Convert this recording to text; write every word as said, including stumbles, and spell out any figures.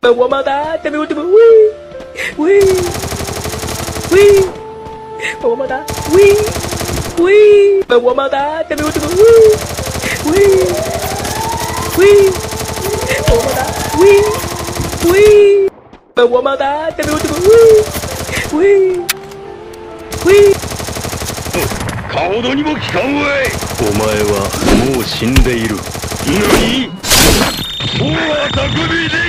Eu vou mandar até meu último. Ui! Ui! Ui! Eu vou mandar. Ui! Ui! Eu vou mandar até meu último. Ui! Ui! Ui! Eu vou mandar. Ui! Ui! Eu vou mandar até meu último. Ui! Ui! Ui! 顔どにも効かんわい。お前はもう死んでいる。何？おわたくびで